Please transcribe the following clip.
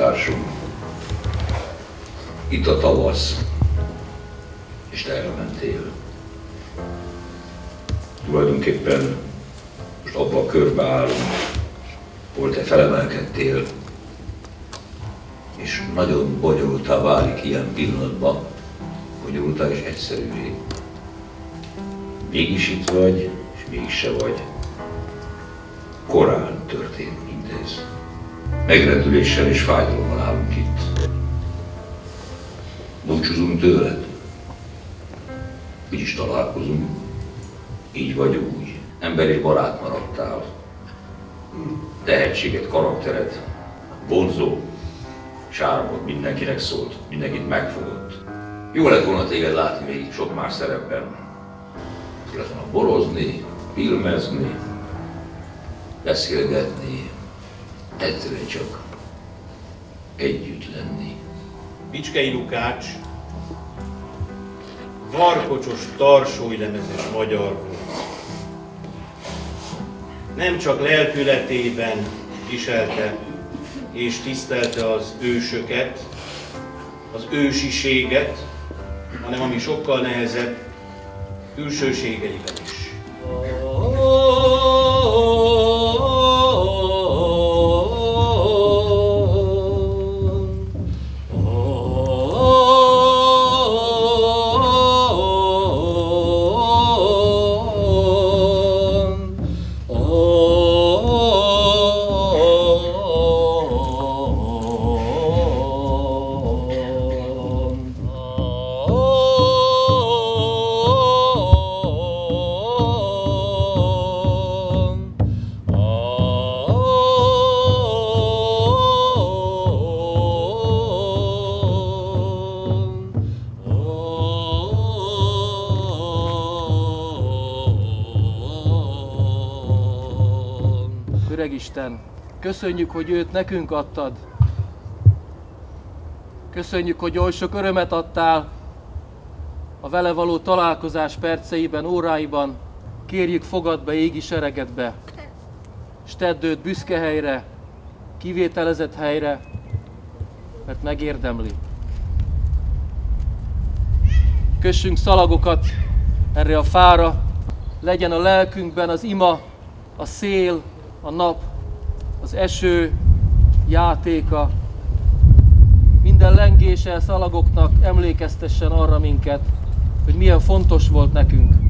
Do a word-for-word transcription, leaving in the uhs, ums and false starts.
társunk. Itt a tavasz, és te elmentél. Tulajdonképpen most abban a körbe állunk, hol te felemelkedtél, és nagyon bonyolultá válik ilyen pillanatban, bonyolultá és egyszerűvé. Mégis itt vagy, és mégis se vagy. Korán történt mindez. Megrendüléssel és fájdalommal állunk itt. Búcsúzunk tőled. Így is találkozunk. Így vagy úgy. Ember és barát maradtál. Tehetséget, karaktered, vonzó, sármod, mindenkinek szólt, mindenkit megfogott. Jó lett volna téged látni még sok más szerepben. Jó lett volna borozni, filmezni, beszélgetni, egyszerűen csak együtt lenni. Bicskei Lukács varkocsos, tarsólylemezes magyar volt. Nem csak lelkületében viselte és tisztelte az ősöket, az ősiséget, hanem ami sokkal nehezebb, külsőségeiben is. Öregisten, köszönjük, hogy őt nekünk adtad. Köszönjük, hogy oly sok örömet adtál a vele való találkozás perceiben, óráiban. Kérjük, fogad be égi seregedbe, és tedd őt büszke helyre, kivételezett helyre, mert megérdemli. Kössünk szalagokat erre a fára, legyen a lelkünkben az ima, a szél, a nap, az eső játéka, minden lengése szalagoknak emlékeztessen arra minket, hogy milyen fontos volt nekünk.